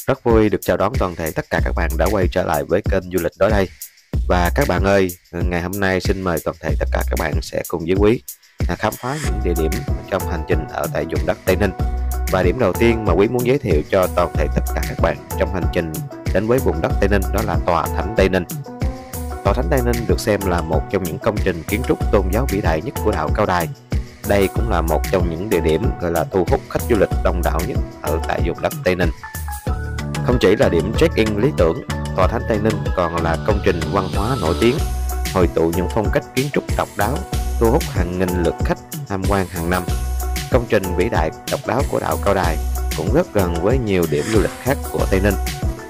Rất vui được chào đón toàn thể tất cả các bạn đã quay trở lại với kênh du lịch Đó Đây. Và các bạn ơi, ngày hôm nay xin mời toàn thể tất cả các bạn sẽ cùng với Quý khám phá những địa điểm trong hành trình ở tại vùng đất Tây Ninh. Và điểm đầu tiên mà Quý muốn giới thiệu cho toàn thể tất cả các bạn trong hành trình đến với vùng đất Tây Ninh đó là Tòa Thánh Tây Ninh. Tòa Thánh Tây Ninh được xem là một trong những công trình kiến trúc tôn giáo vĩ đại nhất của đạo Cao Đài. Đây cũng là một trong những địa điểm gọi là thu hút khách du lịch đông đảo nhất ở tại vùng đất Tây Ninh. Không chỉ là điểm check-in lý tưởng, Tòa Thánh Tây Ninh còn là công trình văn hóa nổi tiếng, hội tụ những phong cách kiến trúc độc đáo, thu hút hàng nghìn lượt khách tham quan hàng năm. Công trình vĩ đại độc đáo của đạo Cao Đài cũng rất gần với nhiều điểm du lịch khác của Tây Ninh.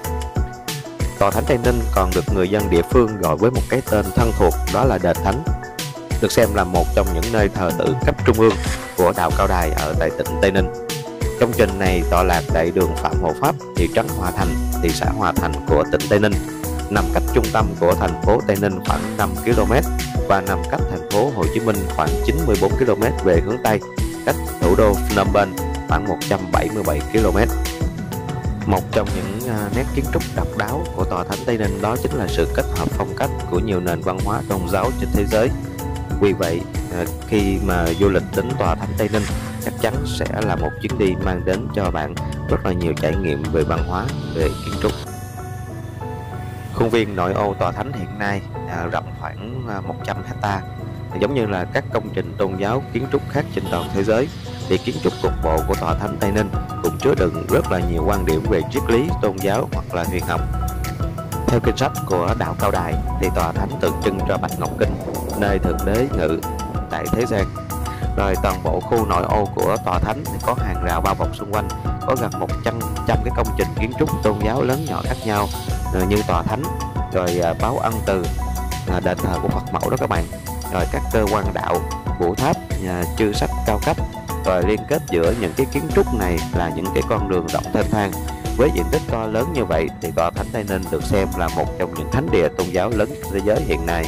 Tòa Thánh Tây Ninh còn được người dân địa phương gọi với một cái tên thân thuộc, đó là Đền Thánh, được xem là một trong những nơi thờ tự cấp trung ương của đạo Cao Đài ở tại tỉnh Tây Ninh. Công trình này tọa lạc tại đường Phạm Hộ Pháp, thị trấn Hòa Thành, thị xã Hòa Thành của tỉnh Tây Ninh, nằm cách trung tâm của thành phố Tây Ninh khoảng 5 km và nằm cách thành phố Hồ Chí Minh khoảng 94 km về hướng Tây, cách thủ đô Phnom Penh khoảng 177 km. Một trong những nét kiến trúc độc đáo của Tòa Thánh Tây Ninh đó chính là sự kết hợp phong cách của nhiều nền văn hóa tôn giáo trên thế giới. Vì vậy, khi mà du lịch đến Tòa Thánh Tây Ninh chắc chắn sẽ là một chuyến đi mang đến cho bạn rất là nhiều trải nghiệm về văn hóa, về kiến trúc. Khuôn viên nội ô Tòa Thánh hiện nay rộng khoảng 100 hecta. Giống như là các công trình tôn giáo kiến trúc khác trên toàn thế giới, thì kiến trúc cục bộ của Tòa Thánh Tây Ninh cũng chứa đựng rất là nhiều quan điểm về triết lý tôn giáo hoặc là huyền học. Theo kinh sách của đạo Cao Đài thì Tòa Thánh tượng trưng cho Bạch Ngọc Kinh, nơi Thượng Đế ngự tại thế gian. Rồi toàn bộ khu nội ô của Tòa Thánh thì có hàng rào bao bọc xung quanh, có gần 100 cái công trình kiến trúc tôn giáo lớn nhỏ khác nhau, như Tòa Thánh, rồi báo ân từ, đền thờ của Phật mẫu đó các bạn, rồi các cơ quan đạo, bụ tháp, chư sách cao cấp. Rồi liên kết giữa những cái kiến trúc này là những cái con đường rộng thênh thang. Với diện tích to lớn như vậy thì Tòa Thánh Tây Ninh được xem là một trong những thánh địa tôn giáo lớn nhất thế giới hiện nay.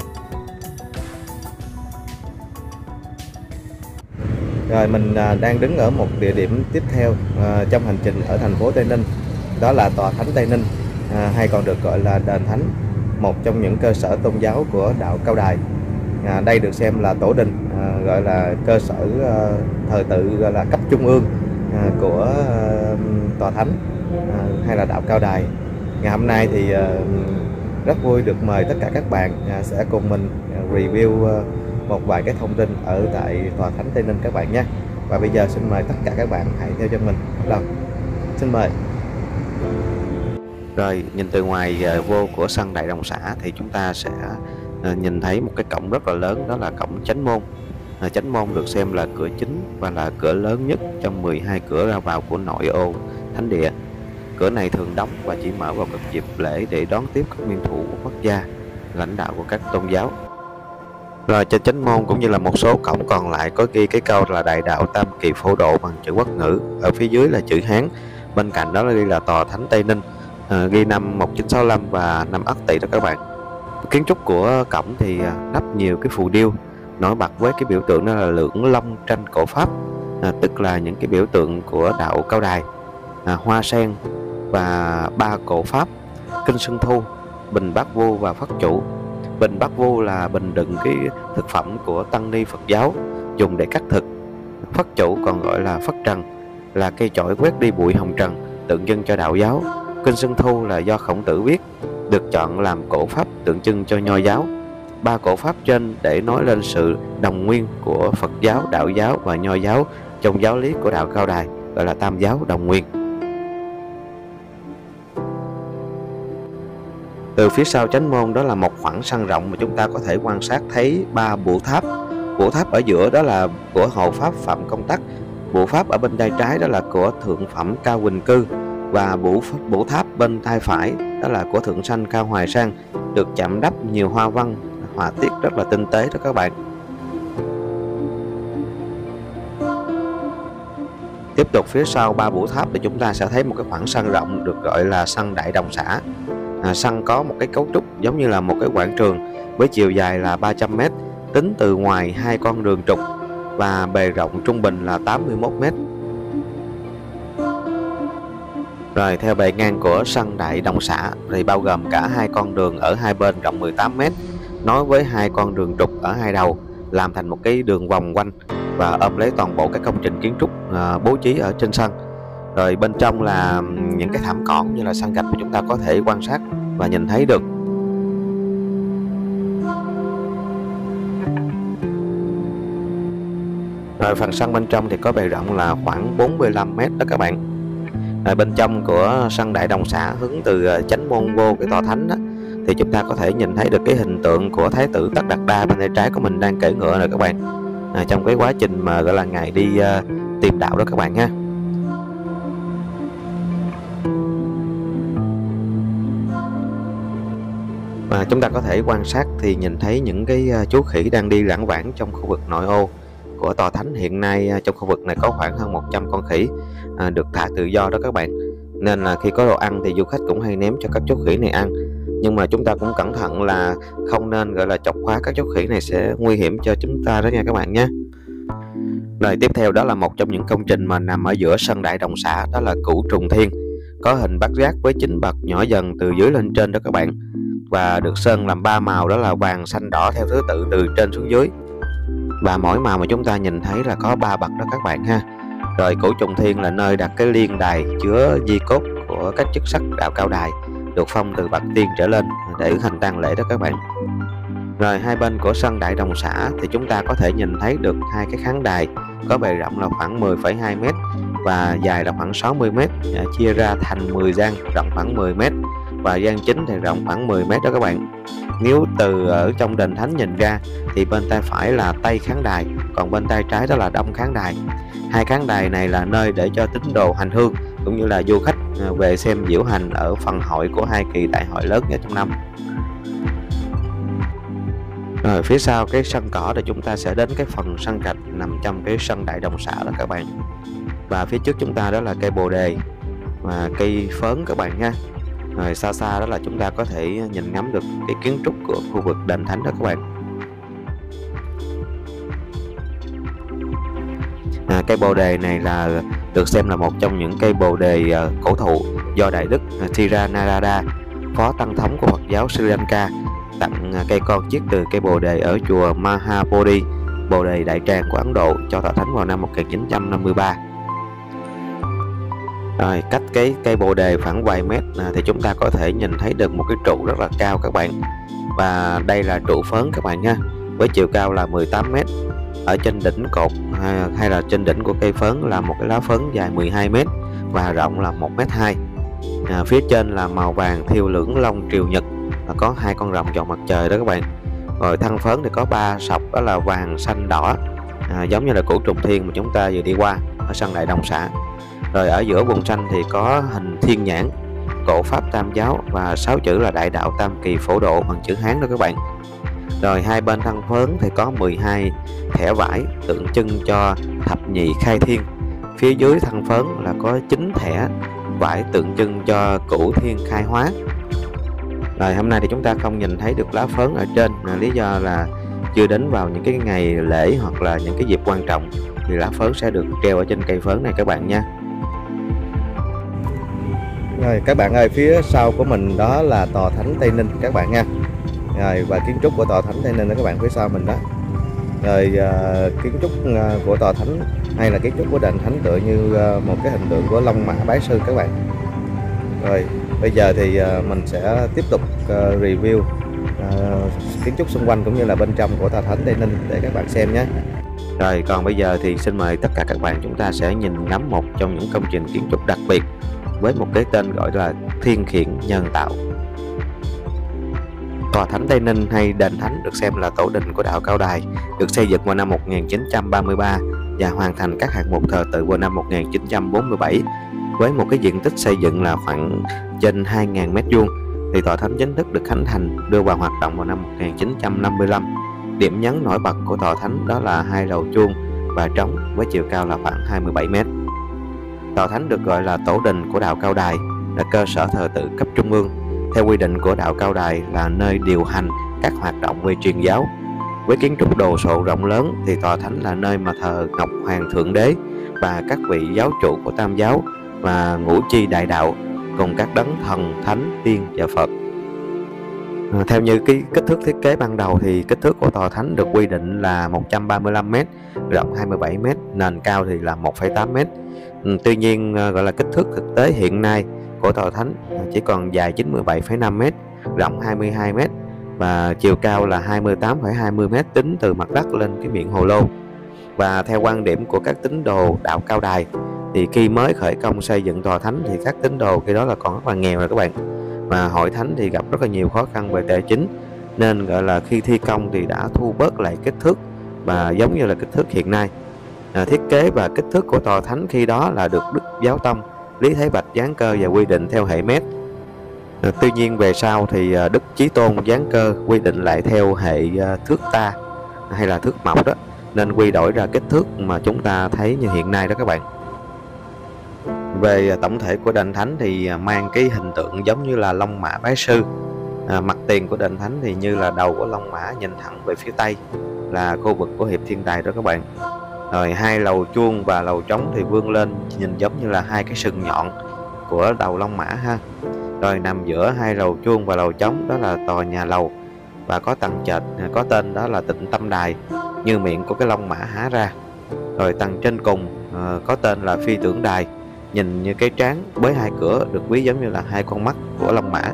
Rồi mình đang đứng ở một địa điểm tiếp theo trong hành trình ở thành phố Tây Ninh, đó là Tòa Thánh Tây Ninh, hay còn được gọi là Đền Thánh, một trong những cơ sở tôn giáo của đạo Cao Đài. Đây được xem là tổ đình, gọi là cơ sở thờ tự gọi là cấp trung ương của Tòa Thánh hay là đạo Cao Đài. Ngày hôm nay thì rất vui được mời tất cả các bạn sẽ cùng mình review một vài cái thông tin ở tại Tòa Thánh Tây Ninh các bạn nhé. Và bây giờ xin mời tất cả các bạn hãy theo chân mình bắt đầu. Xin mời. Rồi nhìn từ ngoài vô của sân Đại Đồng Xã thì chúng ta sẽ nhìn thấy một cái cổng rất là lớn, đó là cổng Chánh Môn. Chánh Môn được xem là cửa chính và là cửa lớn nhất trong 12 cửa ra vào của nội ô thánh địa. Cửa này thường đóng và chỉ mở vào các dịp lễ để đón tiếp các nguyên thủ quốc gia, lãnh đạo của các tôn giáo. Rồi trên Chánh Môn cũng như là một số cổng còn lại có ghi cái câu là Đại đạo Tam Kỳ Phổ Độ bằng chữ Quốc ngữ, ở phía dưới là chữ Hán, bên cạnh đó là ghi là Tòa Thánh Tây Ninh, ghi năm 1965 và năm Ất Tỵ đó các bạn. Kiến trúc của cổng thì lắp nhiều cái phù điêu nổi bật với cái biểu tượng đó là lưỡng long tranh cổ Pháp, tức là những cái biểu tượng của đạo Cao Đài, hoa sen và ba cổ Pháp, kinh Xuân Thu, bình Bát Vu và Phất Chủ. Bình Bát Vu là bình đựng cái thực phẩm của tăng ni Phật giáo dùng để cắt thực. Phất Chủ còn gọi là Phất Trần, là cây chổi quét đi bụi hồng trần, tượng trưng cho đạo giáo. Kinh Xuân Thu là do Khổng Tử viết, được chọn làm cổ pháp tượng trưng cho Nho giáo. Ba cổ pháp trên để nói lên sự đồng nguyên của Phật giáo, đạo giáo và Nho giáo trong giáo lý của đạo Cao Đài, gọi là tam giáo đồng nguyên. Từ phía sau Chánh Môn đó là một khoảng sân rộng mà chúng ta có thể quan sát thấy ba bụ tháp. Bụ tháp ở giữa đó là của hộ pháp Phạm Công Tắc, bụ pháp ở bên tay trái đó là của thượng phẩm Cao Quỳnh Cư, và bụ tháp bên tay phải đó là của thượng sanh Cao Hoài Sang, được chạm đắp nhiều hoa văn, họa tiết rất là tinh tế đó các bạn. Tiếp tục phía sau ba bụ tháp thì chúng ta sẽ thấy một cái khoảng sân rộng được gọi là sân Đại Đồng Xã. Sân có một cái cấu trúc giống như là một cái quảng trường với chiều dài là 300 m, tính từ ngoài hai con đường trục, và bề rộng trung bình là 81 m. Rồi theo bề ngang của sân Đại Đồng Xã thì bao gồm cả hai con đường ở hai bên rộng 18 m, nối với hai con đường trục ở hai đầu, làm thành một cái đường vòng quanh và ôm lấy toàn bộ các công trình kiến trúc bố trí ở trên sân. Rồi bên trong là những cái thảm cỏ như là sân gạch mà chúng ta có thể quan sát và nhìn thấy được. Rồi phần sân bên trong thì có bề rộng là khoảng 45 m đó các bạn. Rồi bên trong của sân Đại Đồng Xã hướng từ chánh môn vô cái tòa thánh đó, thì chúng ta có thể nhìn thấy được cái hình tượng của Thái tử Tất Đạt Đa bên tay trái của mình đang cưỡi ngựa rồi các bạn, trong cái quá trình mà gọi là ngài đi tìm đạo đó các bạn ha. Và chúng ta có thể quan sát thì nhìn thấy những cái chú khỉ đang đi lãng vãng trong khu vực nội ô của tòa thánh. Hiện nay trong khu vực này có khoảng hơn 100 con khỉ được thả tự do đó các bạn, nên là khi có đồ ăn thì du khách cũng hay ném cho các chú khỉ này ăn. Nhưng mà chúng ta cũng cẩn thận là không nên gọi là chọc khóa các chú khỉ này, sẽ nguy hiểm cho chúng ta đó nha các bạn nhé. Rồi tiếp theo đó là một trong những công trình mà nằm ở giữa sân Đại Đồng Xã, đó là Cửu Trùng Thiên, có hình bát giác với 9 bậc nhỏ dần từ dưới lên trên đó các bạn, và được sơn làm 3 màu, đó là vàng, xanh, đỏ theo thứ tự từ trên xuống dưới, và mỗi màu mà chúng ta nhìn thấy là có 3 bậc đó các bạn ha. Rồi Cửu Trùng Thiên là nơi đặt cái liên đài chứa di cốt của các chức sắc đạo Cao Đài được phong từ bậc tiên trở lên để hành tang lễ đó các bạn. Rồi hai bên của sân Đại Đồng Xã thì chúng ta có thể nhìn thấy được hai cái khán đài có bề rộng là khoảng 10,2 m và dài là khoảng 60 m, chia ra thành 10 gian rộng khoảng 10 m, và gian chính thì rộng khoảng 10 m đó các bạn. Nếu từ ở trong đền thánh nhìn ra thì bên tay phải là Tây khán đài, còn bên tay trái đó là Đông khán đài. Hai khán đài này là nơi để cho tín đồ hành hương cũng như là du khách về xem diễu hành ở phần hội của hai kỳ đại hội lớn nhất trong năm. Rồi phía sau cái sân cỏ thì chúng ta sẽ đến cái phần sân gạch nằm trong cái sân Đại Đồng Xã đó các bạn. Và phía trước chúng ta đó là cây bồ đề và cây phớn các bạn nha. Rồi xa xa đó là chúng ta có thể nhìn ngắm được cái kiến trúc của khu vực đền thánh đó các bạn. Cây bồ đề này là được xem là một trong những cây bồ đề cổ thụ do Đại Đức Thiranarada, phó tăng thống của Phật giáo Sri Lanka, tặng cây con chiết từ cây bồ đề ở chùa Mahabodhi, bồ đề Đại Tràng của Ấn Độ cho tòa thánh vào năm 1953. Rồi cách cái cây bồ đề khoảng vài mét thì chúng ta có thể nhìn thấy được một cái trụ rất là cao các bạn, và đây là trụ phớn các bạn nha, với chiều cao là 18 m. Ở trên đỉnh cột hay là trên đỉnh của cây phớn là một cái lá phớn dài 12 m và rộng là 1,2 m. Phía trên là màu vàng thiêu lưỡng long triều nhật, và có hai con rồng chọn mặt trời đó các bạn. Rồi thân phớn thì có 3 sọc, đó là vàng, xanh, đỏ, giống như là Cửu Trùng Thiên mà chúng ta vừa đi qua ở sân Đại Đồng Xã. Rồi ở giữa vùng xanh thì có hình thiên nhãn, cổ pháp tam giáo và 6 chữ là Đại Đạo Tam Kỳ Phổ Độ bằng chữ Hán đó các bạn. Rồi hai bên thân phớn thì có 12 thẻ vải tượng trưng cho thập nhị khai thiên. Phía dưới thân phớn là có 9 thẻ vải tượng trưng cho cửu thiên khai hóa. Rồi hôm nay thì chúng ta không nhìn thấy được lá phớn ở trên, lý do là chưa đến vào những cái ngày lễ hoặc là những cái dịp quan trọng thì lá phớn sẽ được treo ở trên cây phớn này các bạn nha. Rồi các bạn ơi, phía sau của mình đó là tòa thánh Tây Ninh các bạn nha. Rồi và kiến trúc của tòa thánh Tây Ninh đó các bạn, phía sau mình đó. Rồi kiến trúc của tòa thánh hay là kiến trúc của đền thánh tựa như một cái hình tượng của Long Mã Bái Sư các bạn. Rồi bây giờ thì mình sẽ tiếp tục review kiến trúc xung quanh cũng như là bên trong của tòa thánh Tây Ninh để các bạn xem nhé. Rồi còn bây giờ thì xin mời tất cả các bạn chúng ta sẽ nhìn ngắm một trong những công trình kiến trúc đặc biệt với một cái tên gọi là Thiên Khiển Nhân Tạo. Tòa thánh Tây Ninh hay đền thánh được xem là tổ đình của đạo Cao Đài, được xây dựng vào năm 1933 và hoàn thành các hạng mục thờ tự vào năm 1947 với một cái diện tích xây dựng là khoảng trên 2.000 m². Thì tòa thánh chính thức được khánh thành đưa vào hoạt động vào năm 1955. Điểm nhấn nổi bật của tòa thánh đó là hai lầu chuông và trống với chiều cao là khoảng 27 m. Tòa thánh được gọi là tổ đình của đạo Cao Đài, là cơ sở thờ tự cấp trung ương. Theo quy định của đạo Cao Đài là nơi điều hành các hoạt động về truyền giáo. Với kiến trúc đồ sộ rộng lớn thì tòa thánh là nơi mà thờ Ngọc Hoàng Thượng Đế và các vị giáo chủ của Tam giáo, và ngũ chi đại đạo cùng các đấng thần, thánh, tiên và Phật. Theo như cái kích thước thiết kế ban đầu thì kích thước của tòa thánh được quy định là 135m, rộng 27m, nền cao thì là 1,8m. Tuy nhiên gọi là kích thước thực tế hiện nay của tòa thánh chỉ còn dài 97,5m, rộng 22m và chiều cao là 28,20m tính từ mặt đất lên cái miệng hồ lô. Và theo quan điểm của các tín đồ đạo Cao Đài thì khi mới khởi công xây dựng tòa thánh thì các tín đồ khi đó là còn rất là nghèo rồi các bạn, mà hội thánh thì gặp rất là nhiều khó khăn về tài chính, nên gọi là khi thi công thì đã thu bớt lại kích thước và giống như là kích thước hiện nay. Thiết kế và kích thước của tòa thánh khi đó là được Đức Giáo Tông Lý Thái Bạch giáng cơ và quy định theo hệ mét. Tuy nhiên về sau thì Đức Chí Tôn giáng cơ quy định lại theo hệ thước ta hay là thước mộc đó, nên quy đổi ra kích thước mà chúng ta thấy như hiện nay đó các bạn. Về tổng thể của đền thánh thì mang cái hình tượng giống như là long mã bái sư. Mặt tiền của đền thánh thì như là đầu của long mã nhìn thẳng về phía tây là khu vực của Hiệp Thiên Đài đó các bạn. Rồi hai lầu chuông và lầu trống thì vươn lên nhìn giống như là hai cái sừng nhọn của đầu long mã ha. Rồi nằm giữa hai lầu chuông và lầu trống đó là tòa nhà lầu, và có tầng trệt có tên đó là Tịnh Tâm Đài, như miệng của cái long mã há ra. Rồi tầng trên cùng có tên là Phi Tưởng Đài, nhìn như cái trán với hai cửa được ví giống như là hai con mắt của long mã.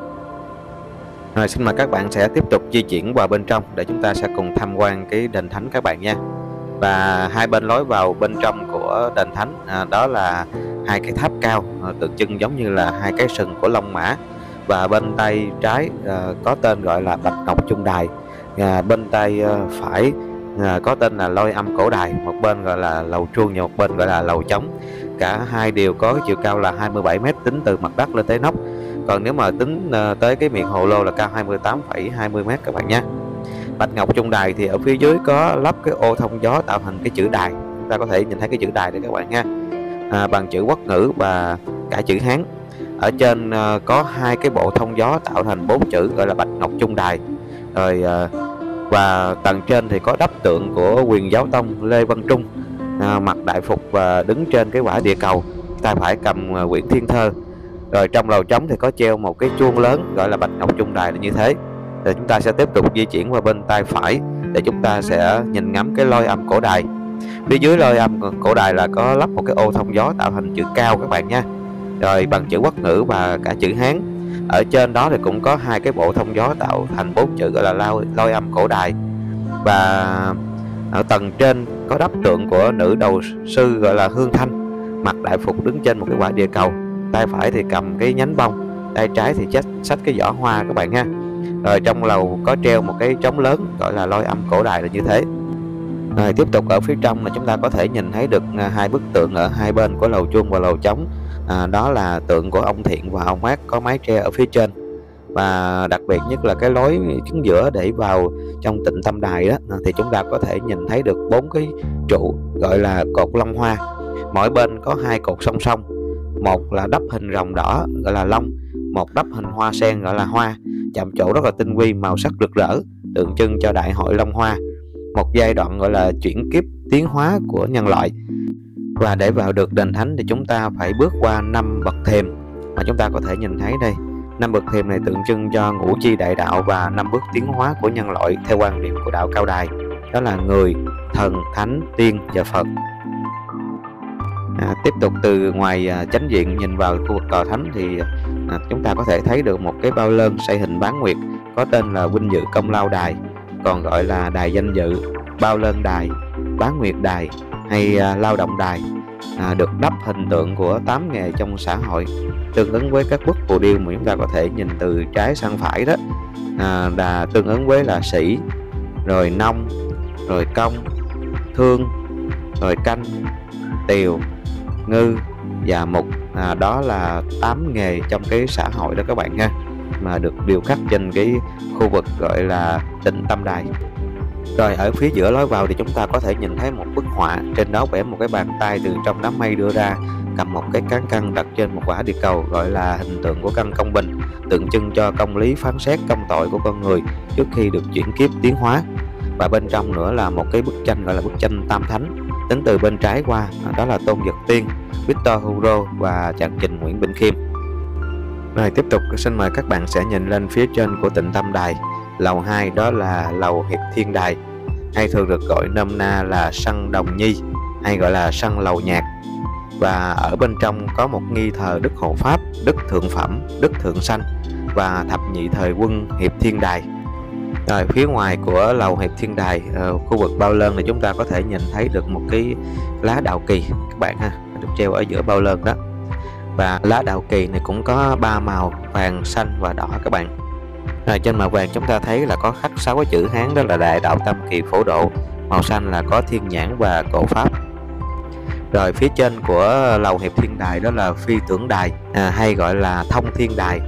Rồi xin mời các bạn sẽ tiếp tục di chuyển vào bên trong để chúng ta sẽ cùng tham quan cái đền thánh các bạn nha. Và hai bên lối vào bên trong của đền thánh đó là hai cái tháp cao tượng trưng giống như là hai cái sừng của long mã, và bên tay trái có tên gọi là Bạch Ngọc Trung Đài, bên tay phải có tên là Lôi Âm Cổ Đài, một bên gọi là lầu chuông và một bên gọi là lầu trống. Cả hai đều có chiều cao là 27m tính từ mặt đất lên tới nóc, còn nếu mà tính tới cái miệng hồ lô là cao 28,20m các bạn nhé. Bạch Ngọc Trung Đài thì ở phía dưới có lắp cái ô thông gió tạo thành cái chữ đài, chúng ta có thể nhìn thấy cái chữ đài đây các bạn nha, bằng chữ Quốc ngữ và cả chữ Hán. Ở trên có hai cái bộ thông gió tạo thành 4 chữ gọi là Bạch Ngọc Trung Đài. Rồi và tầng trên thì có đắp tượng của Quyền Giáo Tông Lê Văn Trung, mặc đại phục và đứng trên cái quả địa cầu, tay phải cầm quyển thiên thơ. Rồi trong lầu trống thì có treo một cái chuông lớn gọi là Bạch Ngọc Trung Đài là như thế. Rồi chúng ta sẽ tiếp tục di chuyển qua bên tay phải để chúng ta sẽ nhìn ngắm cái Lôi Âm Cổ Đài. Phía dưới Lôi Âm Cổ Đài là có lắp một cái ô thông gió tạo thành chữ cao các bạn nha, rồi bằng chữ Quốc ngữ và cả chữ Hán. Ở trên đó thì cũng có hai cái bộ thông gió tạo thành 4 chữ gọi là Lôi Âm Cổ Đài. Và ở tầng trên có đắp tượng của nữ đầu sư gọi là Hương Thanh, mặc đại phục đứng trên một cái quả địa cầu, tay phải thì cầm cái nhánh bông, tay trái thì xách cái giỏ hoa các bạn ha. Rồi trong lầu có treo một cái trống lớn gọi là Lôi Âm Cổ Đài là như thế. Rồi tiếp tục ở phía trong là chúng ta có thể nhìn thấy được hai bức tượng ở hai bên của lầu chuông và lầu trống. Đó là tượng của ông Thiện và ông Mát có mái tre ở phía trên. Và đặc biệt nhất là cái lối chính giữa để vào trong Tịnh Tâm Đài đó thì chúng ta có thể nhìn thấy được 4 cái trụ gọi là cột long hoa. Mỗi bên có hai cột song song, một là đắp hình rồng đỏ gọi là long, một đắp hình hoa sen gọi là hoa, chạm trổ rất là tinh vi, màu sắc rực rỡ, tượng trưng cho đại hội Long Hoa, một giai đoạn gọi là chuyển kiếp tiến hóa của nhân loại. Và để vào được đền thánh thì chúng ta phải bước qua 5 bậc thềm mà chúng ta có thể nhìn thấy đây. 5 bậc thềm này tượng trưng cho ngũ chi đại đạo và 5 bước tiến hóa của nhân loại theo quan điểm của đạo Cao Đài, đó là người, thần, thánh, tiên và Phật. Tiếp tục từ ngoài chánh diện nhìn vào khu vực tòa thánh thì chúng ta có thể thấy được một cái bao lơn xây hình bán nguyệt có tên là Vinh Dự Công Lao Đài, còn gọi là đài danh dự, bao lơn đài, bán nguyệt đài hay lao động đài, được đắp hình tượng của 8 nghề trong xã hội, tương ứng với các bức phù điêu mà chúng ta có thể nhìn từ trái sang phải đó, là tương ứng với là sĩ, rồi nông, rồi công, thương, rồi canh, tiều, ngư và mục. Đó là 8 nghề trong cái xã hội đó các bạn nha, mà được điêu khắc trên cái khu vực gọi là Tịnh Tâm Đài. Rồi ở phía giữa lối vào thì chúng ta có thể nhìn thấy một bức họa, trên đó vẽ một cái bàn tay từ trong đám mây đưa ra, cầm một cái cán cân đặt trên một quả địa cầu, gọi là hình tượng của cân công bình, tượng trưng cho công lý phán xét công tội của con người trước khi được chuyển kiếp tiến hóa. Và bên trong nữa là một cái bức tranh gọi là bức tranh Tam Thánh, Tính từ bên trái qua đó là Tôn Giật Tiên, Victor Hugo và chàng trình Nguyễn Bỉnh Khiêm. Rồi tiếp tục xin mời các bạn sẽ nhìn lên phía trên của Tịnh Tâm Đài. Lầu 2 đó là lầu Hiệp Thiên Đài, hay thường được gọi nôm na là sân Đồng Nhi, hay gọi là sân lầu nhạc. Và ở bên trong có một nghi thờ Đức Hộ Pháp, Đức Thượng Phẩm, Đức Thượng Sanh và thập nhị thời quân Hiệp Thiên Đài. Rồi phía ngoài của lầu Hiệp Thiên Đài, khu vực bao lơn thì chúng ta có thể nhìn thấy được một cái lá đạo kỳ các bạn ha, được treo ở giữa bao lơn đó. Và lá đạo kỳ này cũng có 3 màu vàng, xanh và đỏ các bạn. Rồi trên màu vàng chúng ta thấy là có khắc 6 cái chữ Hán, đó là Đại Đạo Tâm Kỳ Phổ Độ. Màu xanh là có Thiên Nhãn và Cổ Pháp. Rồi phía trên của lầu Hiệp Thiên Đài đó là Phi Tưởng Đài, hay gọi là Thông Thiên Đài,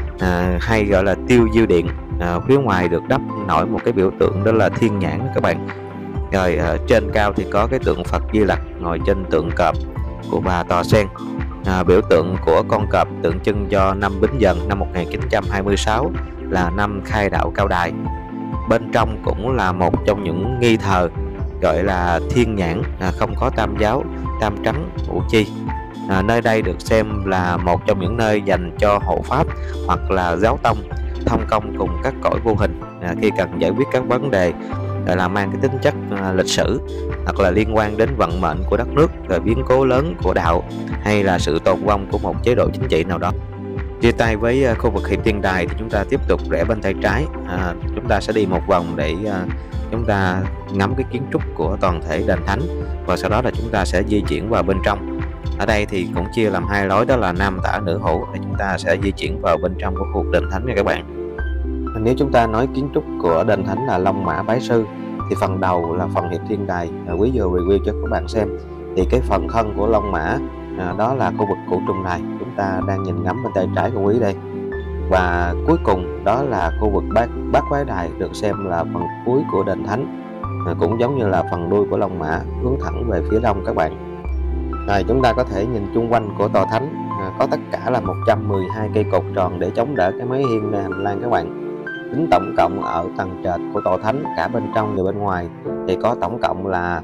hay gọi là Tiêu Diêu Điện. Phía ngoài được đắp nổi một cái biểu tượng đó là Thiên Nhãn các bạn. Rồi trên cao thì có cái tượng Phật Di Lặc ngồi trên tượng cọp của bà Tòa Sen. Biểu tượng của con cọp tượng trưng cho năm Bính Dần năm 1926 là năm khai đạo Cao Đài. Bên trong cũng là một trong những nghi thờ gọi là Thiên Nhãn, không có tam giáo, tam trắng, ngũ chi. Nơi đây được xem là một trong những nơi dành cho hộ pháp hoặc là giáo tông thông công cùng các cõi vô hình khi cần giải quyết các vấn đề là mang cái tính chất lịch sử hoặc là liên quan đến vận mệnh của đất nước, rồi biến cố lớn của đạo, hay là sự tồn vong của một chế độ chính trị nào đó. Chia tay với khu vực Hiệp Thiên Đài thì chúng ta tiếp tục rẽ bên tay trái. Chúng ta sẽ đi một vòng để chúng ta ngắm cái kiến trúc của toàn thể đền thánh, và sau đó là chúng ta sẽ di chuyển vào bên trong. Ở đây thì cũng chia làm hai lối, đó là nam tả nữ hữu, để chúng ta sẽ di chuyển vào bên trong của khu đền thánh nha các bạn. Nếu chúng ta nói kiến trúc của đền thánh là Long Mã Bái Sư thì phần đầu là phần Hiệp Thiên Đài, quý vừa review cho các bạn xem. Thì cái phần thân của Long Mã đó là khu vực Cửu Trùng Đài, chúng ta đang nhìn ngắm bên tay trái của quý đây. Và cuối cùng đó là khu vực Bát Quái Đài, được xem là phần cuối của đền thánh, cũng giống như là phần đuôi của Long Mã, hướng thẳng về phía đông các bạn. Rồi chúng ta có thể nhìn chung quanh của tòa thánh, có tất cả là 112 cây cột tròn để chống đỡ cái mái hiên hành lang các bạn. Tính tổng cộng ở tầng trệt của tòa thánh, cả bên trong và bên ngoài, thì có tổng cộng là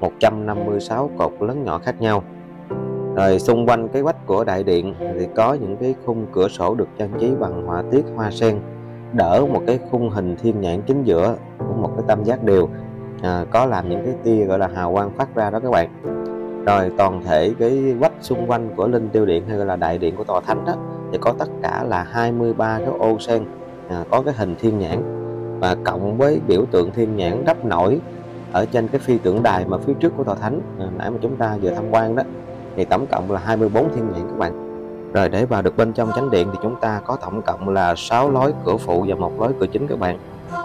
156 cột lớn nhỏ khác nhau. Rồi xung quanh cái vách của đại điện thì có những cái khung cửa sổ được trang trí bằng họa tiết hoa sen, đỡ một cái khung hình thiên nhãn chính giữa của một cái tam giác đều, có làm những cái tia gọi là hào quang phát ra đó các bạn. Rồi toàn thể cái vách xung quanh của linh tiêu điện hay gọi là đại điện của tòa thánh đó thì có tất cả là 23 cái ô sen có cái hình thiên nhãn, và cộng với biểu tượng thiên nhãn đắp nổi ở trên cái phi tượng đài mà phía trước của tòa thánh nãy mà chúng ta vừa tham quan đó, thì tổng cộng là 24 thiên nhãn các bạn. Rồi để vào được bên trong chánh điện thì chúng ta có tổng cộng là 6 lối cửa phụ và một lối cửa chính các bạn.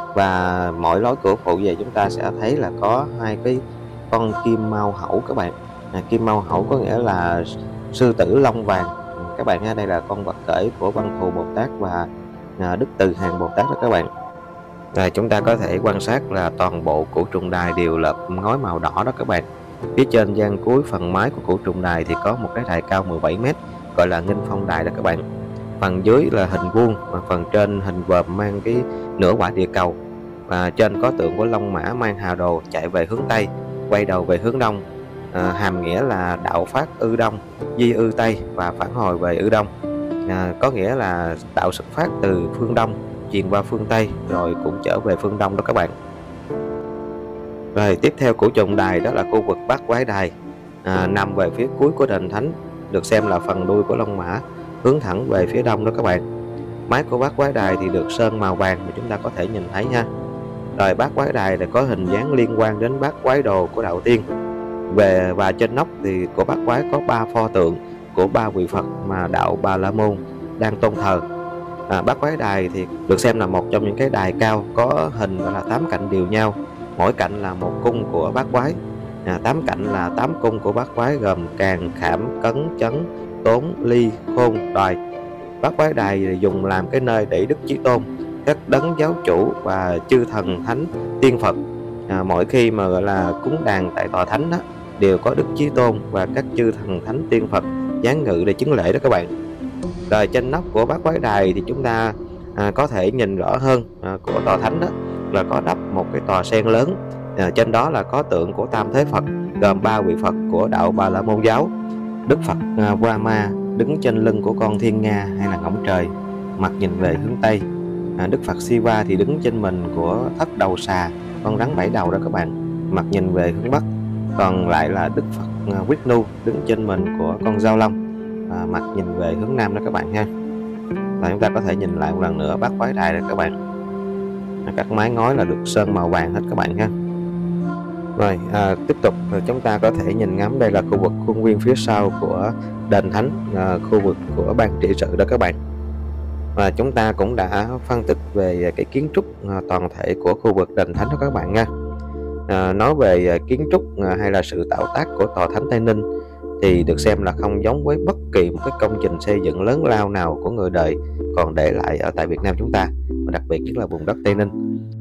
Và mỗi lối cửa phụ về chúng ta sẽ thấy là có hai cái con kim mao hẩu các bạn. Kim mao hẩu có nghĩa là sư tử lông vàng các bạn ha. Đây là con vật khởi của Văn Thù Bồ Tát và Đức Từ Hàng Bồ Tát đó các bạn. Rồi chúng ta có thể quan sát là toàn bộ Cửu Trùng Đài đều là ngói màu đỏ đó các bạn. Phía trên gian cuối phần mái của Cửu Trùng Đài thì có một cái đài cao 17 m gọi là Nghinh Phong Đài đó các bạn. Phần dưới là hình vuông, và phần trên hình vòm mang cái nửa quả địa cầu, và trên có tượng của Long Mã mang hào đồ chạy về hướng Tây, quay đầu về hướng Đông, hàm nghĩa là đạo phát ư Đông, di ư Tây và phản hồi về ư Đông. Có nghĩa là đạo xuất phát từ phương Đông truyền qua phương Tây rồi cũng trở về phương Đông đó các bạn. Rồi tiếp theo Cửu Trùng Đài đó là khu vực Bát Quái Đài, nằm về phía cuối của đền thánh, được xem là phần đuôi của Long Mã, hướng thẳng về phía đông đó các bạn. Mái của Bát Quái Đài thì được sơn màu vàng mà chúng ta có thể nhìn thấy nha. Rồi Bát Quái Đài là có hình dáng liên quan đến Bát Quái Đồ của đạo tiên. Và trên nóc thì của Bát Quái có 3 pho tượng của 3 vị Phật mà đạo Bà La Môn đang tôn thờ. Bát Quái Đài thì được xem là một trong những cái đài cao có hình là 8 cạnh đều nhau, mỗi cạnh là một cung của Bát Quái. 8 cạnh là 8 cung của Bát Quái gồm Càn, Khảm, Cấn, Chấn, Tốn, Ly, Khôn, Đoài. Bát Quái Đài dùng làm cái nơi để Đức Chí Tôn, các đấng giáo chủ và chư thần thánh tiên Phật mỗi khi mà gọi là cúng đàn tại tòa thánh đó, đều có Đức Chí Tôn và các chư thần thánh tiên Phật giáng ngự để chứng lễ đó các bạn. Rồi trên nóc của Bát Quái Đài thì chúng ta có thể nhìn rõ hơn của tòa thánh đó là có đắp một cái tòa sen lớn, trên đó là có tượng của Tam Thế Phật gồm 3 vị Phật của đạo Bà La Môn giáo. Đức Phật Brahma đứng trên lưng của con thiên nga hay là ngỗng trời, mặt nhìn về hướng Tây. Đức Phật Shiva thì đứng trên mình của thất đầu xà, con rắn 7 đầu đó các bạn, mặt nhìn về hướng Bắc. Còn lại là Đức Phật Vishnu đứng trên mình của con dao long, mặt nhìn về hướng Nam đó các bạn ha. Và chúng ta có thể nhìn lại một lần nữa bát quái đài đó các bạn. Các mái ngói là được sơn màu vàng hết các bạn ha. Rồi tiếp tục chúng ta có thể nhìn ngắm, đây là khu vực khuôn viên phía sau của đền thánh, khu vực của ban trị sự đó các bạn. Và chúng ta cũng đã phân tích về cái kiến trúc toàn thể của khu vực đền thánh đó các bạn nha. Nói về kiến trúc hay là sự tạo tác của tòa thánh Tây Ninh thì được xem là không giống với bất kỳ một cái công trình xây dựng lớn lao nào của người đời còn để lại ở tại Việt Nam chúng ta, và đặc biệt nhất là vùng đất Tây Ninh.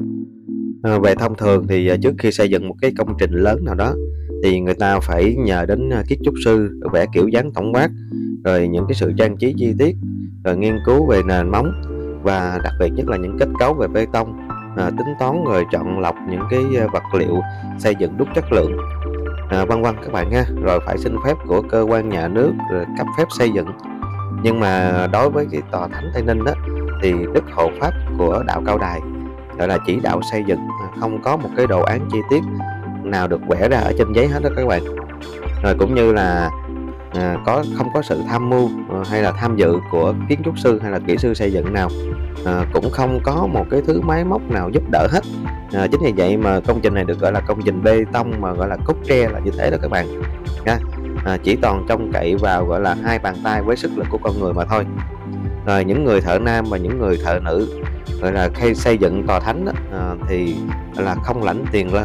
Về thông thường thì trước khi xây dựng một cái công trình lớn nào đó thì người ta phải nhờ đến kiến trúc sư vẽ kiểu dáng tổng quát, rồi những cái sự trang trí chi tiết, rồi nghiên cứu về nền móng, và đặc biệt nhất là những kết cấu về bê tông, tính toán rồi chọn lọc những cái vật liệu xây dựng đúng chất lượng, vân vân các bạn nha. Rồi phải xin phép của cơ quan nhà nước rồi cấp phép xây dựng. Nhưng mà đối với cái tòa thánh Tây Ninh đó thì Đức Hộ Pháp của đạo Cao Đài gọi là chỉ đạo xây dựng, không có một cái đồ án chi tiết nào được vẽ ra ở trên giấy hết đó các bạn. Rồi cũng như là không có sự tham mưu hay là tham dự của kiến trúc sư hay là kỹ sư xây dựng nào, cũng không có một cái thứ máy móc nào giúp đỡ hết. Chính vì vậy mà công trình này được gọi là công trình bê tông mà gọi là cốt tre là như thế đó các bạn nha. Chỉ toàn trông cậy vào gọi là 2 bàn tay với sức lực của con người mà thôi. Rồi những người thợ nam và những người thợ nữ gọi là khi xây dựng tòa thánh đó, thì là không lãnh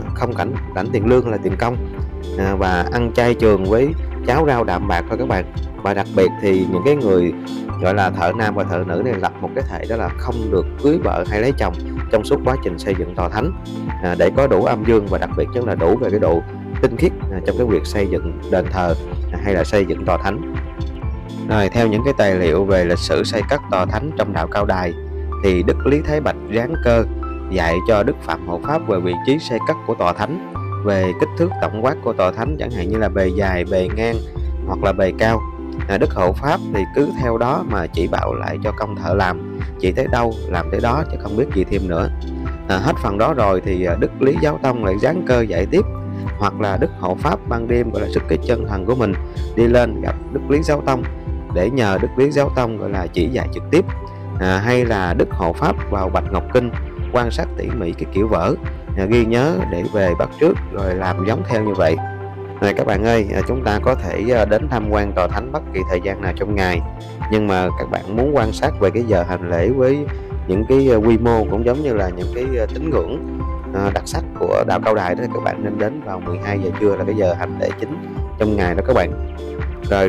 tiền lương là tiền công, và ăn chay trường với cháo rau đạm bạc thôi các bạn. Và đặc biệt thì những cái người gọi là thợ nam và thợ nữ này lập một cái thể đó là không được cưới vợ hay lấy chồng trong suốt quá trình xây dựng tòa thánh, để có đủ âm dương và đặc biệt nhất là đủ về cái độ tinh khiết trong cái việc xây dựng đền thờ hay là xây dựng tòa thánh. Rồi theo những cái tài liệu về lịch sử xây cất tòa thánh trong đạo Cao Đài thì Đức Lý Thái Bạch Ráng Cơ dạy cho Đức Phạm Hộ Pháp về vị trí xây cất của tòa thánh, về kích thước tổng quát của tòa thánh, chẳng hạn như là bề dài, bề ngang hoặc là bề cao. Đức Hộ Pháp thì cứ theo đó mà chỉ bảo lại cho công thợ làm, chỉ tới đâu làm tới đó chứ không biết gì thêm nữa. Hết phần đó rồi thì Đức Lý Giáo Tông lại Ráng Cơ dạy tiếp, hoặc là Đức Hộ Pháp ban đêm gọi là sức cái chân thần của mình đi lên gặp Đức Lý Giáo Tông để nhờ Đức Lý Giáo Tông gọi là chỉ dạy trực tiếp, hay là Đức Hộ Pháp vào Bạch Ngọc Kinh quan sát tỉ mỉ cái kiểu vở, ghi nhớ để về bắt chước rồi làm giống theo như vậy. Rồi các bạn ơi, chúng ta có thể đến tham quan tòa thánh bất kỳ thời gian nào trong ngày, nhưng mà các bạn muốn quan sát về cái giờ hành lễ với những cái quy mô cũng giống như là những cái tín ngưỡng đặc sắc của đạo Cao Đài đó, các bạn nên đến vào 12 giờ trưa là cái giờ hành lễ chính trong ngày đó các bạn. Rồi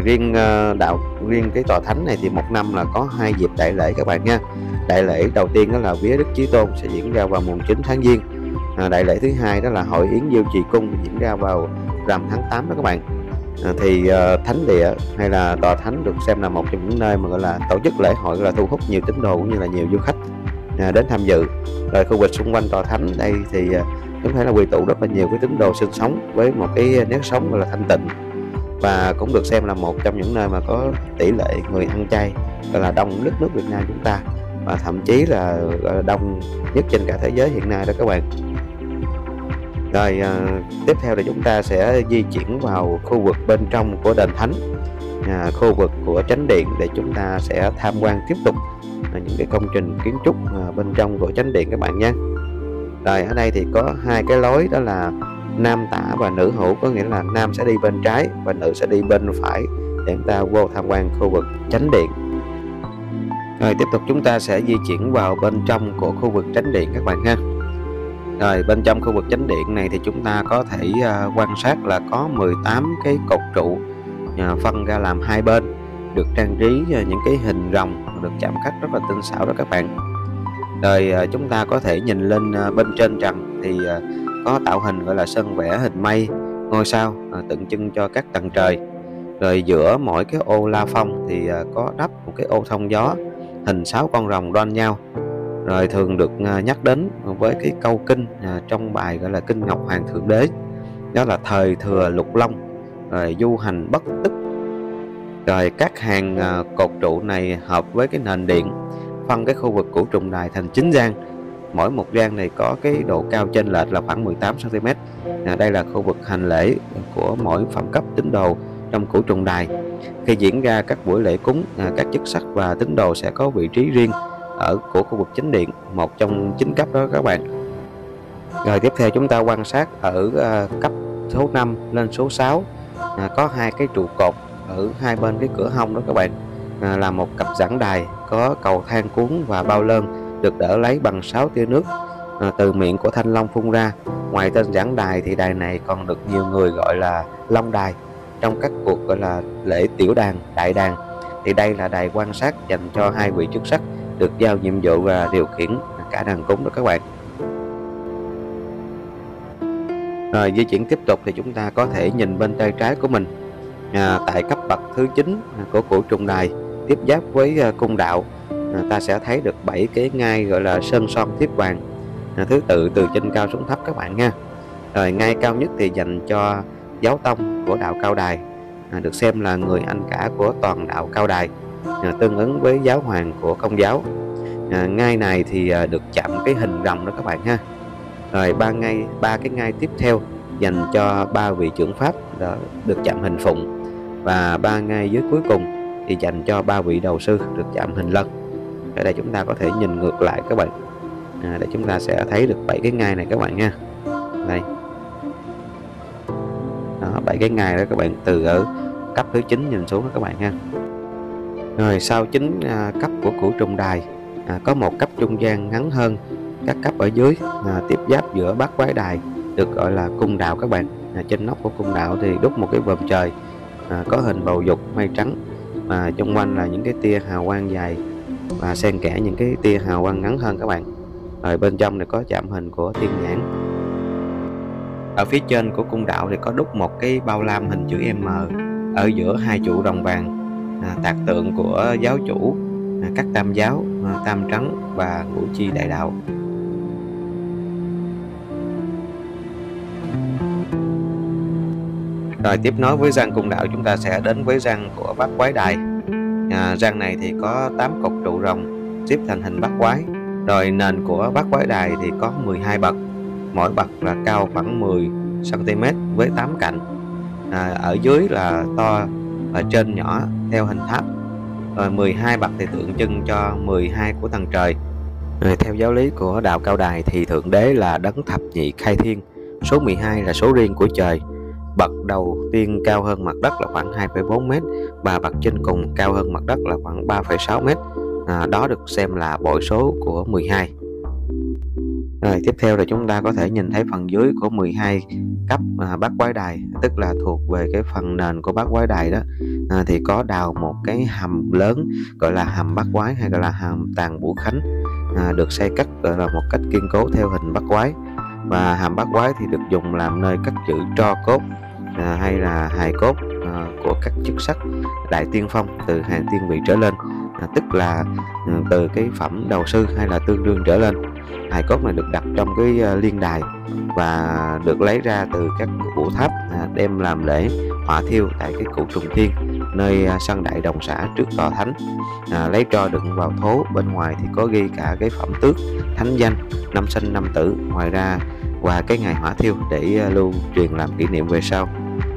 riêng cái tòa thánh này thì một năm là có 2 dịp đại lễ các bạn nha. Đại lễ đầu tiên đó là vía Đức Chí Tôn sẽ diễn ra vào mùng 9 tháng Giêng. Đại lễ thứ hai đó là hội yến Diêu Trì Cung diễn ra vào rằm tháng 8 đó các bạn. Thánh địa hay là tòa thánh được xem là một trong những nơi mà gọi là tổ chức lễ hội, gọi là thu hút nhiều tín đồ cũng như là nhiều du khách đến tham dự. Rồi khu vực xung quanh tòa thánh đây thì chúng thấy là quy tụ rất là nhiều cái tín đồ sinh sống với một cái nếp sống gọi là thanh tịnh, và cũng được xem là một trong những nơi mà có tỷ lệ người ăn chay gọi là đông nhất nước Việt Nam chúng ta, và thậm chí là đông nhất trên cả thế giới hiện nay đó các bạn. Rồi tiếp theo thì chúng ta sẽ di chuyển vào khu vực bên trong của đền thánh, khu vực của chánh điện, để chúng ta sẽ tham quan tiếp tục những cái công trình kiến trúc bên trong của chánh điện các bạn nhé. Rồi ở đây thì có 2 cái lối, đó là nam tả và nữ hữu, có nghĩa là nam sẽ đi bên trái và nữ sẽ đi bên phải để chúng ta vô tham quan khu vực chánh điện. Rồi tiếp tục chúng ta sẽ di chuyển vào bên trong của khu vực chánh điện các bạn ha. Rồi bên trong khu vực chánh điện này thì chúng ta có thể quan sát là có 18 cái cột trụ phân ra làm 2 bên, được trang trí những cái hình rồng được chạm khắc rất là tinh xảo đó các bạn. Rồi chúng ta có thể nhìn lên bên trên trần thì có tạo hình gọi là sơn vẽ hình mây, ngôi sao tượng trưng cho các tầng trời. Rồi giữa mỗi cái ô la phong thì có đắp một cái ô thông gió hình 6 con rồng đoan nhau. Rồi thường được nhắc đến với cái câu kinh trong bài gọi là Kinh Ngọc Hoàng Thượng Đế. đó là thời thừa Lục Long, rồi du hành bất tức. Rồi các hàng cột trụ này hợp với cái nền điện, phân cái khu vực của trùng đài thành 9 gian. Mỗi một gian này có cái độ cao chênh lệch là khoảng 18 cm. Đây là khu vực hành lễ của mỗi phẩm cấp tín đồ trong cửu trùng đài. Khi diễn ra các buổi lễ cúng, các chức sắc và tín đồ sẽ có vị trí riêng ở của khu vực chính điện, một trong 9 cấp đó các bạn. Rồi tiếp theo chúng ta quan sát ở cấp số 5 lên số 6, có hai cái trụ cột ở hai bên cái cửa hông đó các bạn, là một cặp giảng đài có cầu thang cuốn và bao lơn được đỡ lấy bằng 6 tia nước từ miệng của thanh long phun ra. Ngoài tên giảng đài thì đài này còn được nhiều người gọi là long đài trong các cuộc gọi là lễ tiểu đàn, đại đàn. Thì đây là đài quan sát dành cho hai vị chức sắc được giao nhiệm vụ và điều khiển cả đàn cúng đó các bạn. Rồi di chuyển tiếp tục thì chúng ta có thể nhìn bên tay trái của mình, tại cấp bậc thứ 9 của cửu trùng đài tiếp giáp với cung đạo, ta sẽ thấy được 7 cái ngai gọi là sơn son thiếp vàng, thứ tự từ trên cao xuống thấp các bạn nha. Rồi ngai cao nhất thì dành cho giáo tông của đạo Cao Đài, được xem là người anh cả của toàn đạo Cao Đài, tương ứng với giáo hoàng của Công giáo. Ngai này thì được chạm cái hình rồng đó các bạn ha. Rồi ba cái ngai tiếp theo dành cho 3 vị trưởng pháp được chạm hình phụng, và 3 ngai dưới cuối cùng thì dành cho 3 vị đầu sư được chạm hình lân. Ở đây chúng ta có thể nhìn ngược lại các bạn, để chúng ta sẽ thấy được 7 cái ngai này các bạn nha. Đây, đó, 7 cái ngai đó các bạn, từ ở cấp thứ 9 nhìn xuống đó các bạn nha. Rồi sau 9 cấp của cửu trùng đài, có một cấp trung gian ngắn hơn các cấp ở dưới, tiếp giáp giữa bát quái đài, được gọi là cung đạo các bạn. Trên nóc của cung đạo thì đúc một cái vòm trời có hình bầu dục mây trắng, và xung quanh là những cái tia hào quang dài và xen kẽ những cái tia hào quang ngắn hơn các bạn. Rồi bên trong này có chạm hình của tiên nhãn. Ở phía trên của cung đạo thì có đúc một cái bao lam hình chữ M ở giữa hai trụ đồng vàng, tạc tượng của giáo chủ các tam giáo, tam trấn và ngũ chi đại đạo. Rồi tiếp nối với gian cung đạo, chúng ta sẽ đến với gian của bát quái đài. Gian này thì có 8 cột trụ rồng xếp thành hình bát quái. Rồi nền của bát quái đài thì có 12 bậc, mỗi bậc là cao khoảng 10 cm với 8 cạnh. Ở dưới là to và trên nhỏ theo hình tháp. Rồi 12 bậc thì tượng trưng cho 12 của tầng trời. Rồi theo giáo lý của đạo Cao Đài thì thượng đế là đấng thập nhị khai thiên, số 12 là số riêng của trời. Bậc đầu tiên cao hơn mặt đất là khoảng 2,4 m, và bậc trên cùng cao hơn mặt đất là khoảng 3,6 m. Đó được xem là bội số của 12. Rồi tiếp theo là chúng ta có thể nhìn thấy phần dưới của 12 cấp bát quái đài, tức là thuộc về cái phần nền của bát quái đài đó, thì có đào một cái hầm lớn gọi là hầm bát quái, hay gọi là hầm tàn bửu khánh, được xây cất gọi là một cách kiên cố theo hình bát quái. Và hầm bát quái thì được dùng làm nơi cất trữ tro cốt hay là hài cốt của các chức sắc đại tiên phong từ hàng tiên vị trở lên, tức là từ cái phẩm đầu sư hay là tương đương trở lên. Hài cốt này được đặt trong cái liên đài và được lấy ra từ các cụ tháp, đem làm lễ hỏa thiêu tại cái cụ trùng thiên, nơi sân đại đồng xã trước tòa thánh. Lấy tro đựng vào thố, bên ngoài thì có ghi cả cái phẩm tước, thánh danh, năm sinh năm tử, ngoài ra qua cái ngày hỏa thiêu để lưu truyền làm kỷ niệm về sau.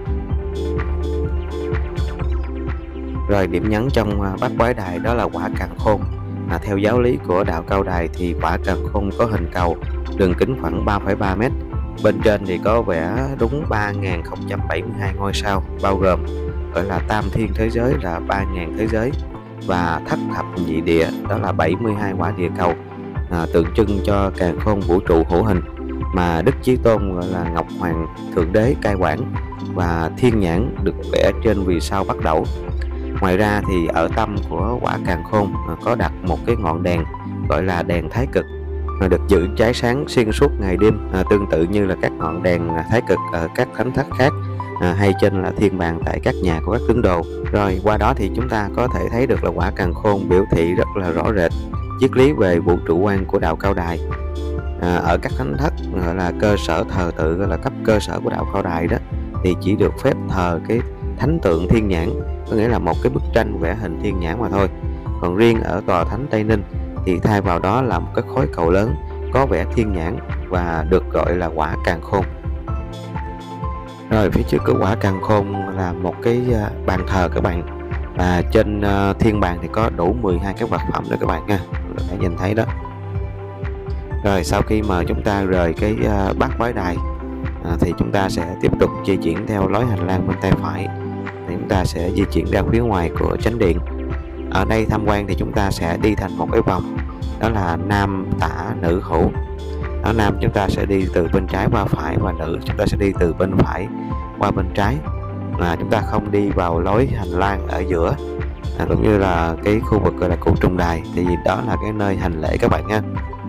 Rồi điểm nhấn trong bát quái đài đó là quả càn khôn. Theo giáo lý của đạo Cao Đài thì quả càn khôn có hình cầu, đường kính khoảng 3,3 m. Bên trên thì có vẽ đúng 3072 ngôi sao, bao gồm gọi là tam thiên thế giới là 3000 thế giới, và thất thập nhị địa đó là 72 quả địa cầu, tượng trưng cho càn khôn vũ trụ hữu hình mà Đức Chí Tôn gọi là Ngọc Hoàng Thượng Đế cai quản, và thiên nhãn được vẽ trên vì sao Bắc Đẩu. Ngoài ra thì ở tâm của quả càn khôn có đặt một cái ngọn đèn gọi là đèn Thái Cực, được giữ cháy sáng xuyên suốt ngày đêm, tương tự như là các ngọn đèn Thái Cực ở các thánh thất khác, hay trên là thiên bàn tại các nhà của các tín đồ. Rồi qua đó thì chúng ta có thể thấy được là quả càn khôn biểu thị rất là rõ rệt triết lý về vũ trụ quan của đạo Cao Đài. Ở các thánh thất gọi là cơ sở thờ tự, gọi là cấp cơ sở của đạo Cao Đài đó, thì chỉ được phép thờ cái thánh tượng thiên nhãn, có nghĩa là một cái bức tranh vẽ hình thiên nhãn mà thôi. Còn riêng ở tòa thánh Tây Ninh thì thay vào đó là một cái khối cầu lớn có vẽ thiên nhãn và được gọi là quả càn khôn. Rồi phía trước của quả càn khôn là một cái bàn thờ các bạn, và trên thiên bàn thì có đủ 12 cái vật phẩm đó các bạn nha, có thể nhìn thấy đó. Rồi sau khi mà chúng ta rời cái bát quái đài thì chúng ta sẽ tiếp tục di chuyển theo lối hành lang bên tay phải, thì chúng ta sẽ di chuyển ra phía ngoài của chánh điện. Ở đây tham quan thì chúng ta sẽ đi thành một cái vòng, đó là nam tả nữ hữu. Ở nam chúng ta sẽ đi từ bên trái qua phải, và nữ chúng ta sẽ đi từ bên phải qua bên trái, chúng ta không đi vào lối hành lang ở giữa, cũng như là cái khu vực gọi là khu trùng đài, thì đó là cái nơi hành lễ các bạn nha.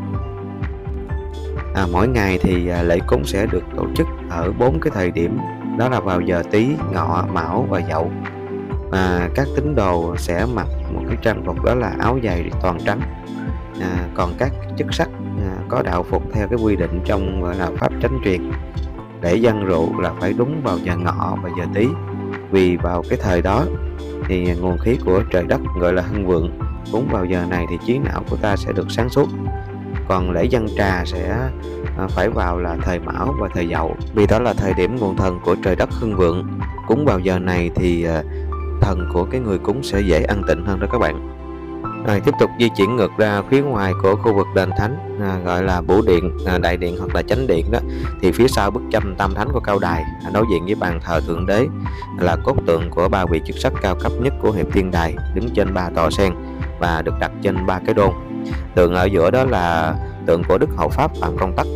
Mỗi ngày thì lễ cúng sẽ được tổ chức ở 4 cái thời điểm, đó là vào giờ Tý, Ngọ, Mão và Dậu. Các tín đồ sẽ mặc một cái trang phục đó là áo dài toàn trắng. Còn các chức sắc có đạo phục theo cái quy định trong gọi là pháp chánh truyền. Để dâng rượu là phải đúng vào giờ Ngọ và giờ Tý, vì vào cái thời đó thì nguồn khí của trời đất gọi là hưng vượng, cúng vào giờ này thì trí não của ta sẽ được sáng suốt. Còn lễ dâng trà sẽ phải vào là thời Mão và thời Dậu, vì đó là thời điểm nguồn thần của trời đất hưng vượng. Cúng vào giờ này thì thần của cái người cúng sẽ dễ an tịnh hơn đó các bạn. Rồi tiếp tục di chuyển ngược ra phía ngoài của khu vực đền thánh, gọi là bửu điện, đại điện hoặc là chánh điện đó, thì phía sau bức tranh tam thánh của Cao Đài, đối diện với bàn thờ thượng đế là cốt tượng của 3 vị chức sắc cao cấp nhất của hiệp thiên đài, đứng trên 3 tọa sen và được đặt trên 3 cái đôn. Tượng ở giữa đó là tượng của Đức Hộ Pháp Phạm Công Tắc,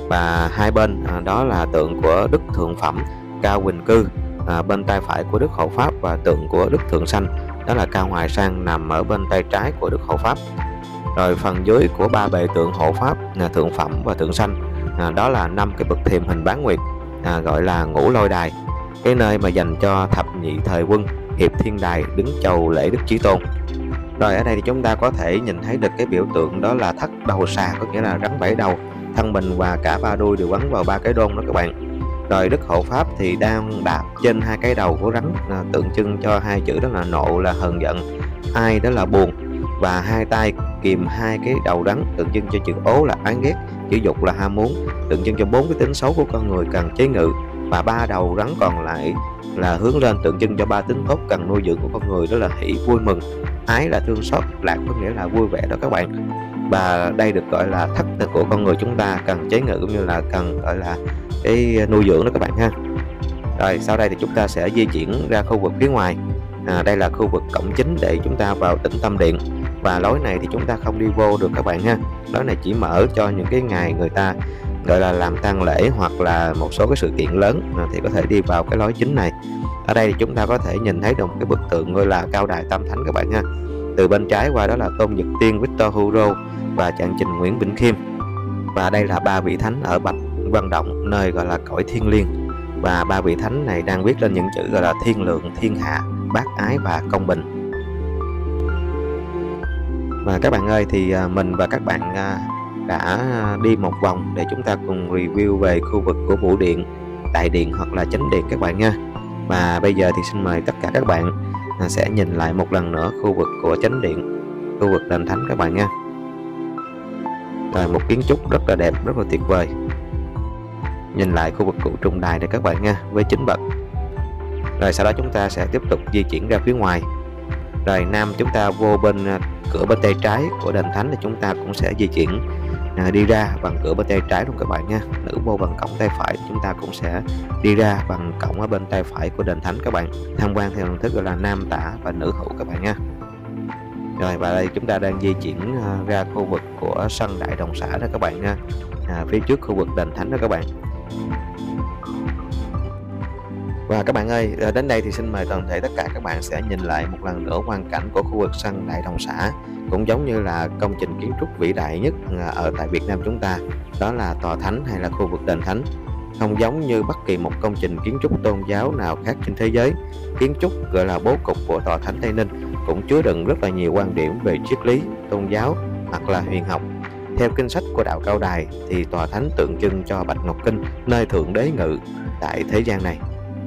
và hai bên đó là tượng của Đức Thượng Phẩm Cao Quỳnh Cư, bên tay phải của Đức Hộ Pháp, và tượng của Đức Thượng Sanh đó là Cao Hoài Sang nằm ở bên tay trái của Đức Hộ Pháp. Rồi phần dưới của 3 bệ tượng hộ Pháp, Thượng Phẩm và Thượng Sanh, đó là 5 cái bậc thiềm hình bán nguyệt, gọi là ngũ lôi đài, cái nơi mà dành cho thập nhị thời quân hiệp thiên đài đứng chầu lễ Đức Chí Tôn. Rồi ở đây thì chúng ta có thể nhìn thấy được cái biểu tượng đó là thất đầu xà, có nghĩa là rắn 7 đầu, thân mình và cả 3 đuôi đều quấn vào 3 cái đôn đó các bạn. Rồi Đức Hộ Pháp thì đang đạp trên 2 cái đầu của rắn, tượng trưng cho 2 chữ đó là nộ là hờn giận, ai đó là buồn, và 2 tay kìm 2 cái đầu rắn, tượng trưng cho chữ ố là oán ghét, chữ dục là ham muốn, tượng trưng cho 4 cái tính xấu của con người cần chế ngự, và 3 đầu rắn còn lại là hướng lên, tượng trưng cho 3 tính tốt cần nuôi dưỡng của con người, đó là hỷ vui mừng, ái là thương xót, lạc có nghĩa là vui vẻ đó các bạn. Và đây được gọi là thất của con người chúng ta cần chế ngự, cũng như là cần gọi là cái nuôi dưỡng đó các bạn ha. Rồi sau đây thì chúng ta sẽ di chuyển ra khu vực phía ngoài. Đây là khu vực cổng chính để chúng ta vào Tĩnh Tâm Điện, và lối này thì chúng ta không đi vô được các bạn ha. Lối này chỉ mở cho những cái ngày người ta gọi là làm tang lễ hoặc là một số cái sự kiện lớn thì có thể đi vào cái lối chính này. Ở đây thì chúng ta có thể nhìn thấy được một cái bức tượng gọi là Cao Đài Tam Thánh các bạn ha. Từ bên trái qua đó là Tôn Nhật Tiên Victor Hugo và Trạng Trình Nguyễn Bỉnh Khiêm, và đây là 3 vị thánh ở Bạch Văn Động, nơi gọi là cõi thiên liêng, và 3 vị thánh này đang viết lên những chữ gọi là thiên lượng, thiên hạ, bác ái và công bình. Và các bạn ơi, thì mình và các bạn đã đi một vòng để chúng ta cùng review về khu vực của Bửu Điện, Đại Điện hoặc là Chánh Điện các bạn nha. Và bây giờ thì xin mời tất cả các bạn sẽ nhìn lại một lần nữa khu vực của Chánh Điện, khu vực đền thánh các bạn nha. Rồi một kiến trúc rất là đẹp, rất là tuyệt vời. Nhìn lại khu vực cụ trung đài này các bạn nha, với 9 bậc. Rồi sau đó chúng ta sẽ tiếp tục di chuyển ra phía ngoài. Rồi nam chúng ta vô bên cửa bên tay trái của đền thánh thì chúng ta cũng sẽ di chuyển đi ra bằng cửa bên tay trái luôn các bạn nha. Nữ vô bằng cổng tay phải thì chúng ta cũng sẽ đi ra bằng cổng ở bên tay phải của đền thánh các bạn. Tham quan theo hình thức gọi là nam tả và nữ hữu các bạn nha. Rồi và đây chúng ta đang di chuyển ra khu vực của sân Đại Đồng Xã đó các bạn nha, phía trước khu vực đền thánh đó các bạn. Và các bạn ơi, đến đây thì xin mời toàn thể tất cả các bạn sẽ nhìn lại một lần nữa quang cảnh của khu vực sân Đại Đồng Xã. Cũng giống như là công trình kiến trúc vĩ đại nhất ở tại Việt Nam chúng ta, đó là tòa thánh hay là khu vực đền thánh. Không giống như bất kỳ một công trình kiến trúc tôn giáo nào khác trên thế giới, kiến trúc gọi là bố cục của tòa thánh Tây Ninh cũng chứa đựng rất là nhiều quan điểm về triết lý, tôn giáo hoặc là huyền học. Theo kinh sách của đạo Cao Đài thì tòa thánh tượng trưng cho Bạch Ngọc Kinh, nơi Thượng Đế ngự tại thế gian này.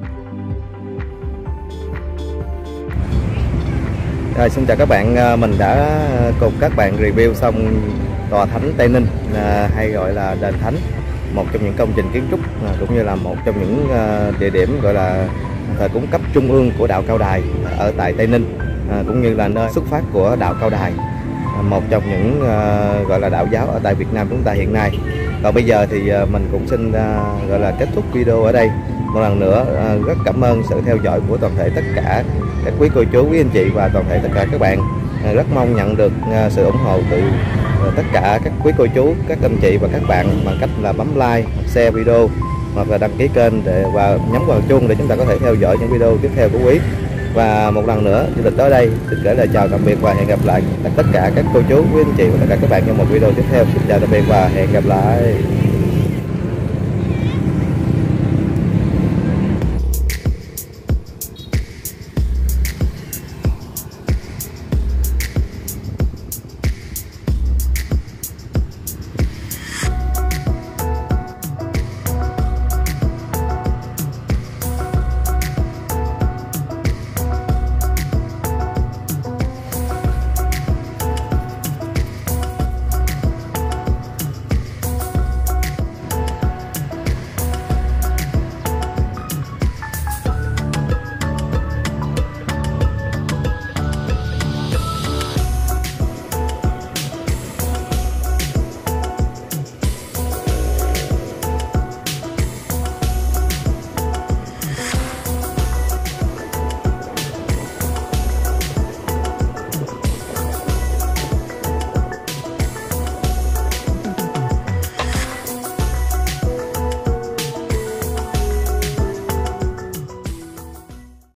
Rồi, xin chào các bạn, mình đã cùng các bạn review xong tòa thánh Tây Ninh, hay gọi là đền thánh, một trong những công trình kiến trúc cũng như là một trong những địa điểm gọi là thờ cúng cấp trung ương của đạo Cao Đài ở tại Tây Ninh, cũng như là nơi xuất phát của đạo Cao Đài, một trong những gọi là đạo giáo ở tại Việt Nam chúng ta hiện nay. Còn bây giờ thì mình cũng xin gọi là kết thúc video ở đây. Một lần nữa rất cảm ơn sự theo dõi của toàn thể tất cả các quý cô chú, quý anh chị và toàn thể tất cả các bạn. Rất mong nhận được sự ủng hộ từ tất cả các quý cô chú, các anh chị và các bạn bằng cách là bấm like, share video hoặc là đăng ký kênh và nhấn vào chuông để chúng ta có thể theo dõi những video tiếp theo của quý. Và một lần nữa, du lịch tới đây xin gửi lời chào tạm biệt và hẹn gặp lại tất cả các cô chú, quý anh chị và tất cả các bạn trong một video tiếp theo. Xin chào tạm biệt và hẹn gặp lại.